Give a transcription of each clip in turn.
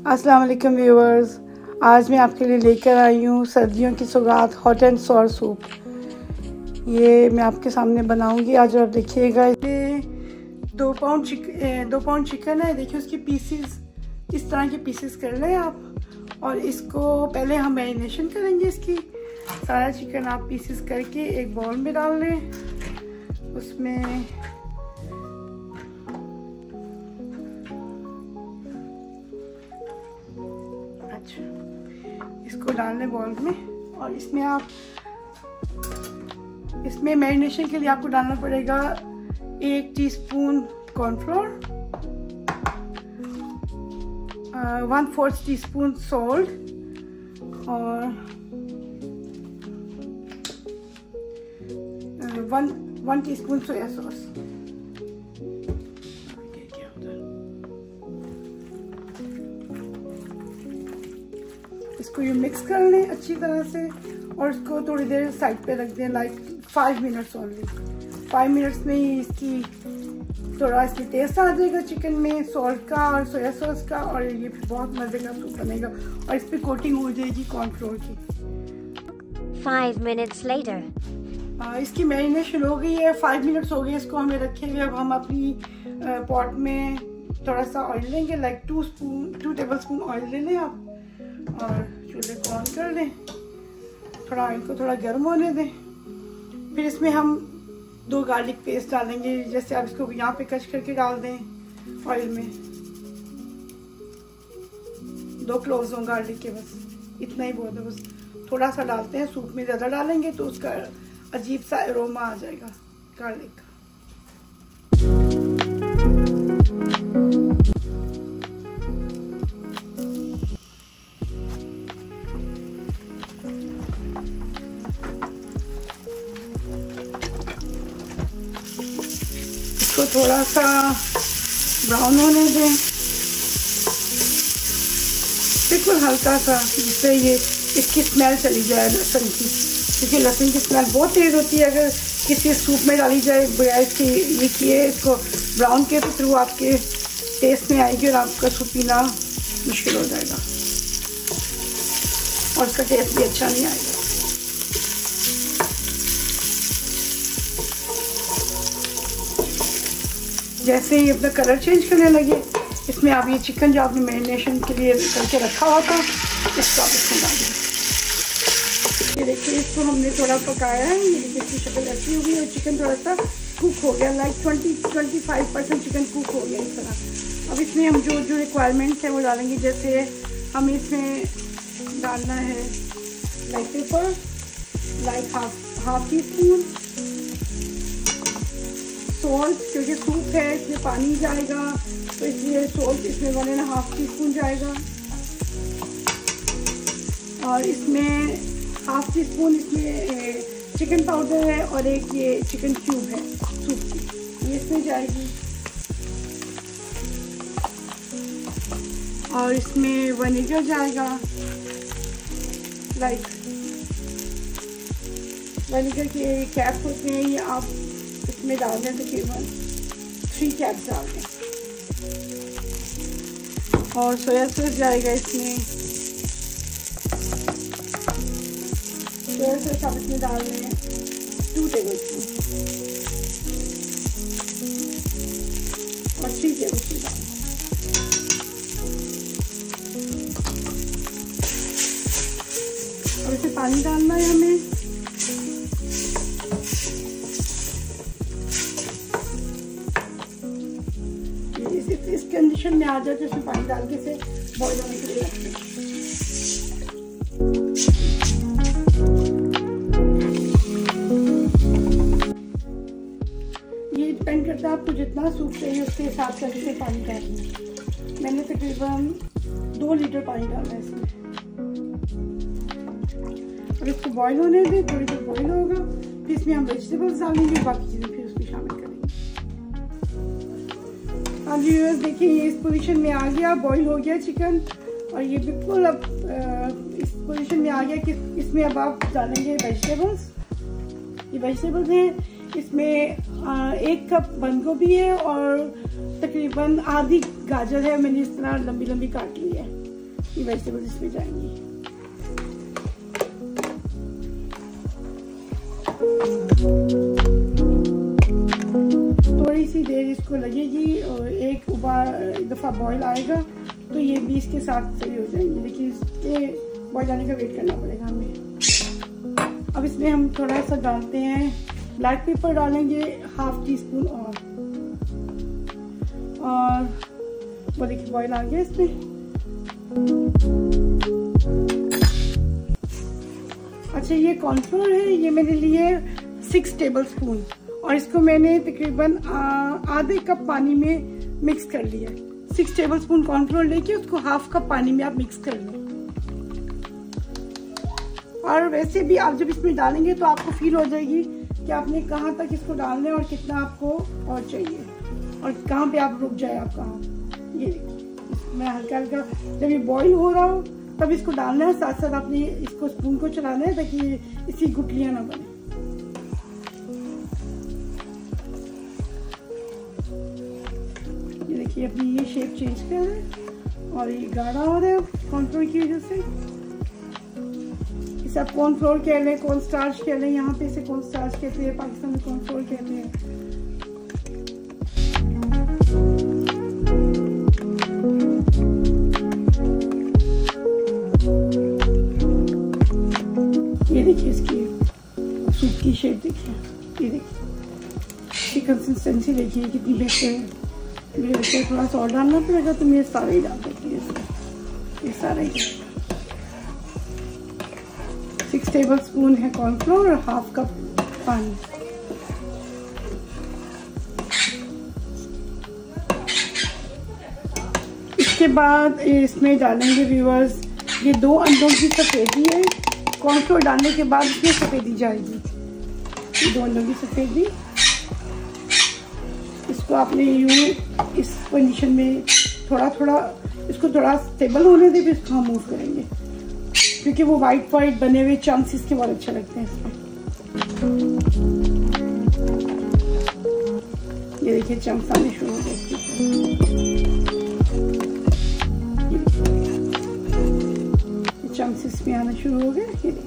अस्सलाम वालेकुम व्यूअर्स, आज मैं आपके लिए लेकर आई हूँ सर्दियों की सौगात हॉट एंड सॉर सूप। ये मैं आपके सामने बनाऊँगी आज और देखिएगा। ये 2 पाउंड चिकन है। देखिए उसकी पीसेस इस तरह के पीसेस कर लें आप, और इसको पहले हम मैरिनेशन करेंगे। इसकी सारा चिकन आप पीसेस करके एक बाउल में डाल लें। उसमें इसको डालने बाउल में, और इसमें मैरिनेशन के लिए आपको डालना पड़ेगा 1 टीस्पून कॉर्नफ्लोर, 1/4 टीस्पून सॉल्ट और 1 टीस्पून सोया सॉस। इसको ये मिक्स कर लें अच्छी तरह से, और इसको थोड़ी देर साइड पे रख दें, लाइक 5 मिनट्स ओनली। 5 मिनट्स में ही इसकी थोड़ा इसमें टेस्ट आ जाएगा चिकन में, सॉल्ट का और सोया सॉस का, और ये फिर बहुत मज़े का सूप बनेगा। और इस पर कोटिंग हो जाएगी कॉर्नफ्लोर की। 5 minutes later. इसकी मैरिनेशन हो गई है, 5 मिनट्स हो गए इसको हमें रखे हुए। अब हम अपनी पॉट में थोड़ा सा ऑयल लेंगे, लाइक 2 टेबलस्पून ऑयल ले लें आप, और चूल्हे को ऑन कर दें। थोड़ा ऑयल को थोड़ा गर्म होने दें। फिर इसमें हम 2 गार्लिक पेस्ट डालेंगे। जैसे आप इसको यहाँ पे कच करके डाल दें ऑयल में। 2 क्लोव्स हों गार्लिक के, बस इतना ही बहुत है। बस थोड़ा सा डालते हैं, सूप में ज़्यादा डालेंगे तो उसका अजीब सा अरोमा आ जाएगा गार्लिक का। इसको थोड़ा सा ब्राउन होने दें, बिल्कुल हल्का सा, जिससे ये इसकी स्मेल चली जाए लहसुन की, क्योंकि लहसुन की स्मेल बहुत तेज़ होती है अगर किसी सूप में डाली जाए। बगैर इसकी ये किए इसको ब्राउन के थ्रू आपके टेस्ट में आएगी और आपका सूप पीना मुश्किल हो जाएगा और इसका टेस्ट भी अच्छा नहीं आएगा। जैसे ही अपना कलर चेंज करने लगे, इसमें आप ये चिकन जो आपने मैरिनेशन के लिए करके रखा हुआ था, इसको आप इसमें डाल दें। ये देखिए इसको हमने थोड़ा पकाया है, ये देखिए शक्ल ऐसी हो गई और चिकन थोड़ा सा कुक हो गया, लाइक 20-25% चिकन कुक हो गया इस तरह। अब इसमें हम जो रिक्वायरमेंट्स हैं वो डालेंगे। जैसे हमें इसमें डालना है black pepper, like half teaspoon, salt, क्योंकि सूप है इसमें पानी जाएगा तो इसलिए सॉल्ट इसमें 1.5 टीस्पून जाएगा, और इसमें 1/2 टीस्पून इसमें चिकन पाउडर है, और एक ये चिकन क्यूब है सूप की, ये इसमें जाएगी। और इसमें विनेगर जाएगा, लाइक विनेगर के कैप होते हैं, ये आप इसमें डाल दें, तकरीबन 3 कैप्स डाल दें। और सोया सॉस जाएगा इसमें, सोया सॉस आप इसमें डाल दें 2 टेबलस्पून, और 3 टेबलस्पून डाल दें। और इसे पानी डालना है हमें। इस कंडीशन में आ जाए तो इसमें पानी डाल के इसे बॉईल होने के लिए रखते हैं। ये डिपेंड करता है आपको जितना सूप चाहिए उसके हिसाब से इसमें पानी डालना है। मैंने तकरीबन 2 लीटर पानी डाला है इसमें। और इसको बॉईल होने दें, थोड़ी देर बॉईल होगा, फिर इसमें हम वेजिटेबल्स डालेंगे, बाकी चीज़ें फिर उसमें शामिल करेंगे। हाँ जी व्यूअर्स, देखिए ये इस पोजीशन में आ गया, बॉईल हो गया चिकन, और ये बिल्कुल अब इस पोजीशन में आ गया कि इसमें अब आप डालेंगे वेजिटेबल्स। ये वेजिटेबल्स हैं, इसमें 1 कप बंद गोभी है और तकरीबन आधी गाजर है, मैंने इस तरह लंबी लंबी काट ली है। ये वेजिटेबल्स इसमें जाएंगी। थोड़ी सी देर इसको लगेगी और एक दफ़ा बॉईल आएगा तो ये भी इसके साथ सही हो जाएंगे, लेकिन इसके बॉईल आने का वेट करना पड़ेगा हमें। अब इसमें हम थोड़ा सा डालते हैं ब्लैक पेपर, डालेंगे 1/2 टीस्पून और वो देखिए बॉईल आ गया इसमें। अच्छा, ये कॉर्नफ्लोर है, ये मैंने लिए 6 टेबलस्पून और इसको मैंने तकरीबन आधे कप पानी में मिक्स कर लिया। 6 टेबलस्पून कॉर्नफ्लोर लेके उसको 1/2 कप पानी में आप मिक्स कर लें। और वैसे भी आप जब इसमें डालेंगे तो आपको फील हो जाएगी कि आपने कहाँ तक इसको डालना है और कितना आपको और चाहिए और कहाँ पे आप रुक जाए आप कहाँ। ये देखिए मैं हल्का हल्का जब ये बॉईल हो रहा हो तब इसको डालना है, साथ साथ आपने इसको स्पून को चलाना है ताकि इसकी गुठलियाँ ना बने। ये देखिए अपनी ये शेप चेंज कर रहे हैं और ये गाढ़ा हो रहा है कॉर्नफ्लोर की वजह से। इसे आप कॉर्नफ्लोर कह लें, कॉर्न स्टार्च कह लें, यहाँ पे इसे कॉर्न स्टार्च कहते हैं, पाकिस्तान में कॉर्नफ्लोर कहते हैं। ये देखिए इसकी सूप की शेप देखिए, ये देखिए इसकी कंसिस्टेंसी देखिए कितनी बेहतर है। मेरे बच्चे थोड़ा सा और डालना पड़ेगा तो मैं सारा ही डाल देती हूँ इसमें, ये सारा ही। 6 टेबलस्पून है कॉर्नफ्लोर और 1/2 कप पानी। इसके बाद इसमें डालेंगे व्यूअर्स ये 2 अंडों की सफेदी है। कॉर्नफ्लोर डालने के बाद इसमें सफेदी जाएगी, 2 अंडों की सफेदी। इसको आपने यूं इस कंडीशन में थोड़ा थोड़ा इसको थोड़ा स्टेबल होने दे, फिर इसको हम मूव करेंगे क्योंकि वो वाइट वाइट बने हुए चंक्स इसके बहुत अच्छे लगते हैं इसमें। ये देखिए चंक्स आने शुरू हो गए, चंक्स इसमें आना शुरू हो गए। ये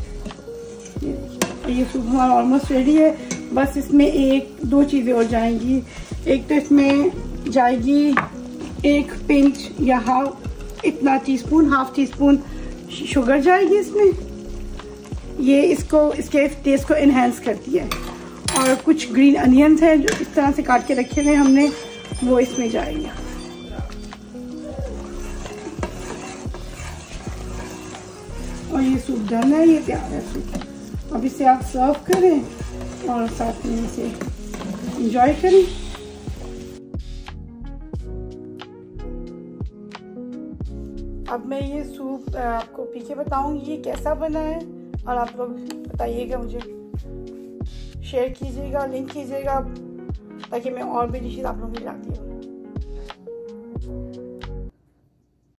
देखिए ये सूप हमारा ऑलमोस्ट रेडी है। बस इसमें 1-2 चीज़ें और जाएंगी। एक तो इसमें जाएगी 1 पिंच या हाफ टीस्पून शुगर जाएगी इसमें। ये इसके टेस्ट को इन्हेंस करती है। और कुछ ग्रीन अनियंस हैं जो इस तरह से काट के रखे हुए हमने, वो इसमें जाएंगे। और ये सूप डन है, ये तैयार है सूप। अब इसे आप सर्व करें और साथ में इसे एंजॉय करें। अब मैं ये सूप आपको पी के बताऊंगी ये कैसा बना है और आप लोग बताइएगा, मुझे शेयर कीजिएगा, लिंक कीजिएगा ताकि मैं और भी डिशेज आप लोगों को खिलाती हूँ।